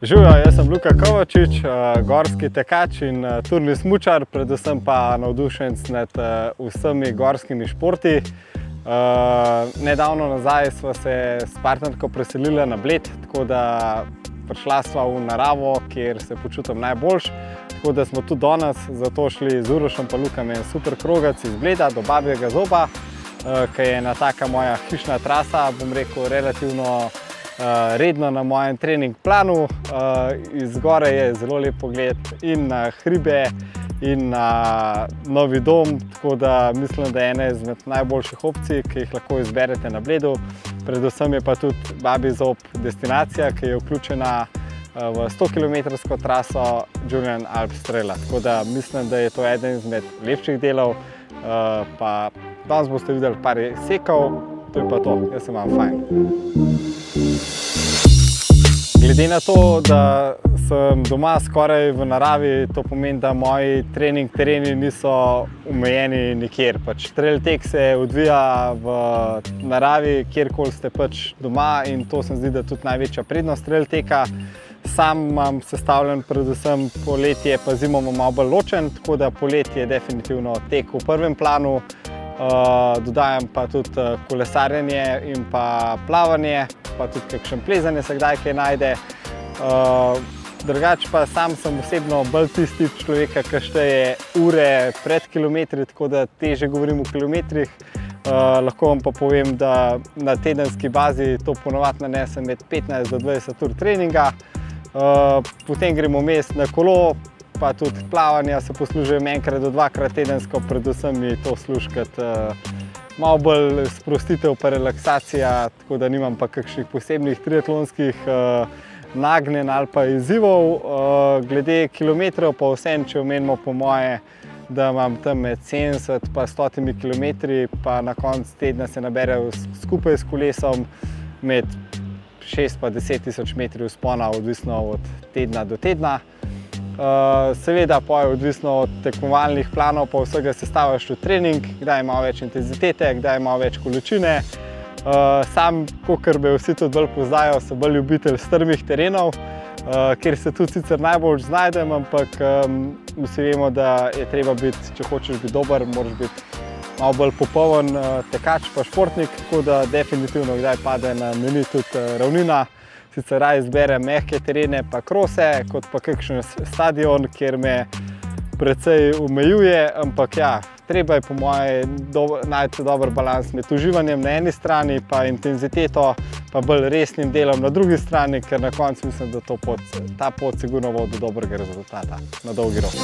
Živijo, jaz sem Luka Kovačič, gorski tekač in turni smučar, predvsem pa navdušenec nad vsemi gorskimi športi. Nedavno nazaj sva se s partnerko preselila na Bled, tako da prišla sva v naravo, kjer se počutim najboljš. Tako da smo tudi danes zato šli z Urošem pa Lukom en super krogac iz Bleda do Babjega Zoba, ki je ena taka moja hišna trasa, bom rekel, relativno redno na mojem trening planu. Iz gore je zelo lep pogled in na hribe in na Novi dom, tako da mislim, da je ena izmed najboljših opcij, ki jih lahko izberete na Bledu. Predvsem je pa tudi Babji Zob destinacija, ki je vključena v 100-kilometrsko traso Julian Alps Traila. Tako da mislim, da je to eden izmed lepših delov. Pa danes boste videli par sekov, to je pa to. Jaz sem vam fajn. Glede na to, da sem doma skoraj v naravi, to pomeni, da moji trening tereni niso omejeni nikjer. Trail tek se odvija v naravi, kjerkoli ste doma, in to se mi zdi, da je tudi največja prednost trail teka. Sam imam sestavljen predvsem poletje, pa zimo malo bolj ločen, tako da poletje je definitivno tek v prvem planu. Dodajam pa tudi kolesarjenje in pa plavanje, pa tudi kakšen plezanje se kdaj kaj najde. Drugače pa sam sem osebno bolj tisti človeka, ki šteje ure pred kilometri, tako da težje govorim v kilometrih. Lahko vam pa povem, da na tedenski bazi to ponovadi nanesem med 15 do 20 ur treninga. Potem gremo vmes na kolo, pa tudi plavanja se poslužujem enkrat do dvakrat tedensko, predvsem mi to služi kot malo bolj sprostitev pa relaksacija, tako da nimam pa kakšnih posebnih triatlonskih nagnjenj ali pa izzivov. Glede kilometrov pa vseeno, če omenimo po moje, da imam tam med 70 pa 100 kilometri, pa na koncu tedna se naberejo skupaj s kolesom med 6 pa 10 tisoč metri vzpona, odvisno od tedna do tedna. Seveda pa je odvisno od tekmovalnih planov, pa vsega sestaviš v trening, kdaj ima več intenzitete, kdaj ima več količine. Sam, kakor me vsi tudi bolj poznajo, sem bolj ljubitelj strmih terenov, kjer se tudi sicer najbolj znajdem, ampak vsi vemo, da je treba biti, če hočeš biti dober, moraš biti malo bolj popoln tekač pa športnik, tako da definitivno kdaj pade na meni tudi ravnina. Sicer raje izberem mehke terene pa krose, kot pa kakšen stadion, kjer me precej omejuje, ampak ja, treba je po moje najti dober balans med uživanjem na eni strani pa intenziteto pa bolj resnim delom na drugi strani, ker na koncu mislim, da ta pot sigurno vodi do dobrega rezultata na dolgi rok.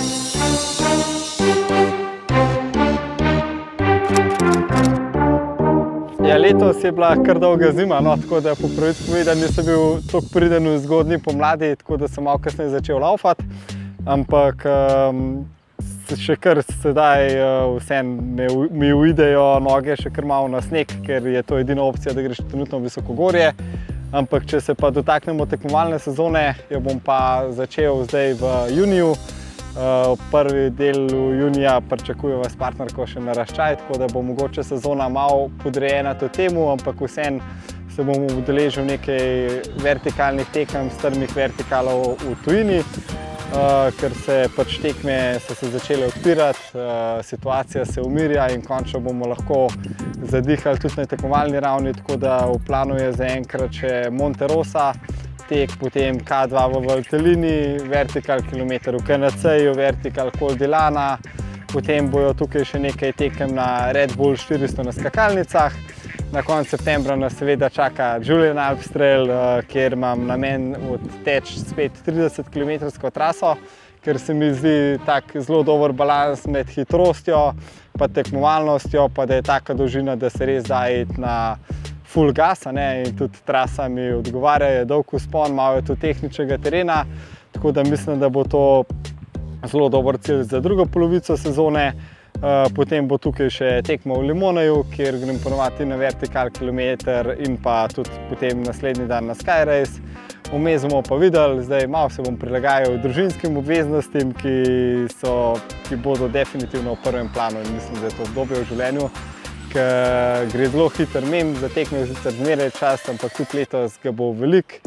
Ja, letos je bila kar dolga zima, tako da po pravici povedano nisem bil toliko priden v zgodnji pomladi, tako da sem malo kasneje začel laufati, ampak še kar sedaj vseeno mi uidejo noge še kar malo na sneg, ker je to edina opcija, da greš trenutno v visokogorje. Ampak če se pa dotaknemo tekmovalne sezone, jo bom pa začel zdaj v juniju. Prvi del junija pričakujemo s partnerko še naraščaj, tako da bo mogoče sezona malo podrejena to temu, ampak vseeno se bom udeležil nekaj vertikalnih tekem, strmih vertikalov v tujini, ker se tekme so se začele odpirati, situacija se umirja in končno bomo lahko zadihali tudi na tekmovalni ravni, tako da v planu je zaenkrat še Monte Rosa tek, potem K2 v Valtellini, vertikal kilometer v KNC-ju, vertikal Col di Lana, potem bojo tukaj še nekaj tekem na Red Bull 400 na skakalnicah. Na koncu septembra nas seveda čaka Julian Alps Trail, kjer imam namen odteči spet 30-kilometrsko traso, ker se mi zdi tak zelo dober balans med hitrostjo pa tekmovalnostjo, pa da je taka dolžina, da se res da iti na full gas, in tudi trasa mi odgovarja, je dolg vzpon, malo je tudi tehničnega terena, tako da mislim, da bo to zelo dober cilj za drugo polovico sezone. Potem bo tukaj še tekma v Limoneju, kjer grem ponovadi na vertikal kilometer in pa tudi potem naslednji dan na Sky Race. Vmes bomo pa videli, zdaj malo se bom prilagajal družinskim obveznostim, ki bodo definitivno v prvem planu, in mislim, da je to obdobje v življenju, ker gre zelo hiter mimo, za tekme je sicer zmeraj čas, ampak tudi letos ga bo veliko.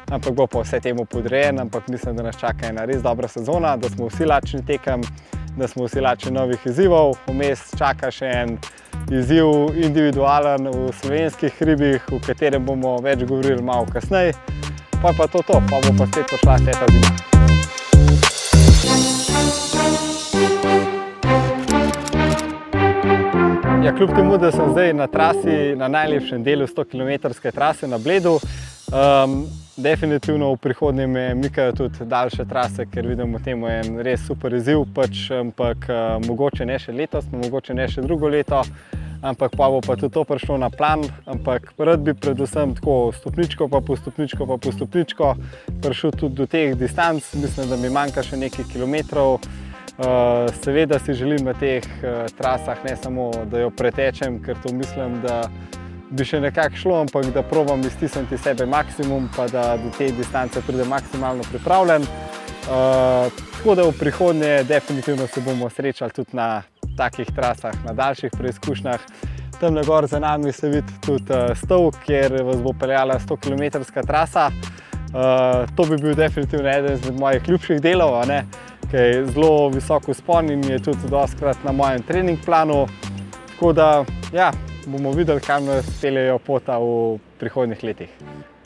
ampak bo pa vse temu podrejen, ampak mislim, da nas čaka ena res dobra sezona, da smo vsi lačni tekem, da smo vsi lačni novih izzivov. Vmes čaka še en izziv individualen v slovenskih hribih, o katerem bomo več govorili malo kasneje. Pa je pa to, pa bo pa spet prišla teta zima. Ja, kljub temu, da sem zdaj na trasi, na najlepšem delu 100-kilometrske trase na Bledu, definitivno v prihodnje me mikajo tudi daljše trase, ker vidim v tem en res super izziv, ampak mogoče ne še letos, mogoče ne še drugo leto, ampak pa bo pa tudi to prišlo na plan, ampak rad bi predvsem tako stopničko pa po stopničko prišel tudi do teh distanc. Mislim, da mi manjka še nekaj kilometrov. Seveda si želim na teh trasah ne samo, da jo pretečem, ker to mislim, da bi še nekako šlo, ampak da probam iztisniti sebe maksimum, pa da do te distance pride maksimalno pripravljen. Tako da v prihodnje definitivno se bomo srečali tudi na takih trasah, na daljših preizkušnjah. Tamle gor za nami se vidi tudi Stol, kjer vas bo peljala 100-kilometrska trasa. To bi bil definitivno eden izmed mojih ljubših delov, ki je zelo visok vzpon in je tudi dostikrat na mojem trening planu. Tako da, ja, bomo videli, kam nas peljejo pota v prihodnjih letih.